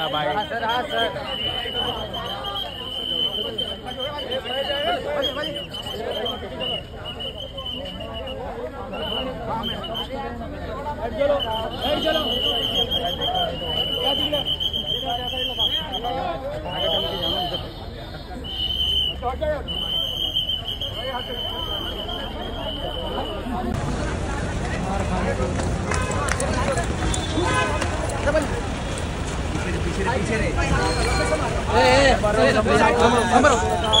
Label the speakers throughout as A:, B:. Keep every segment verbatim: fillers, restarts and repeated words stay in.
A: गया भाई।
B: हाँ सर, हाँ सर। चलो चलो पीछे पीछे रे। ए ए नंबर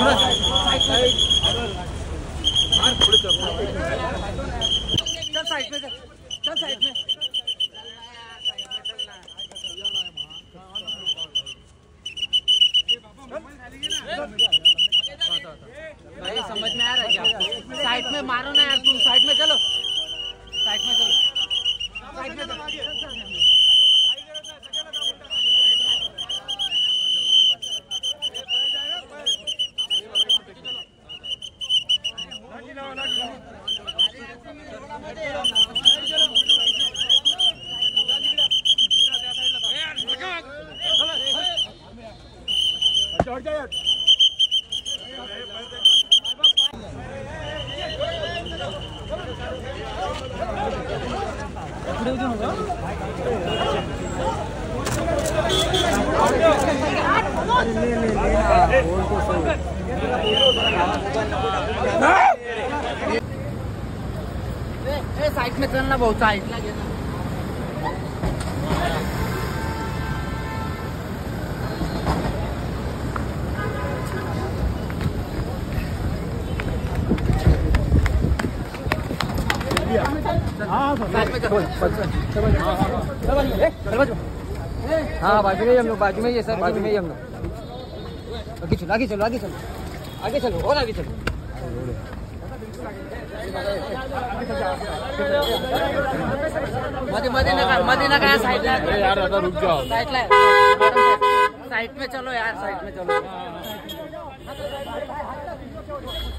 B: चल साइड में, चल साइड में। भाई समझ में आ रहा है क्या? साइड में मारो ना यार, तुम साइड में चलो, साइड में चलो, साइड में चलो। साइड में चलना, बहुत साइड लगे ना। हाँ बाजू में हम लोग, बाजू में ये सर, बाजू में ही हम लोग। आगे चलो, आगे चलो, आगे चलो, आगे चलो, और आगे चलो। मदे मदे नगर, मदे नगर साइड ला यार, रुक जाओ, साइड ला, साइड में चलो यार, साइड में चलो।